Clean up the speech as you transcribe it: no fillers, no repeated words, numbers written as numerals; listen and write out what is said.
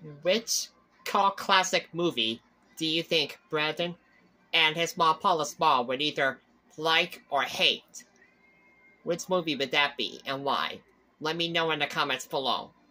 Which cult classic movie do you think Brendon and his mom Paula's mom would either like or hate? Which movie would that be and why? Let me know in the comments below.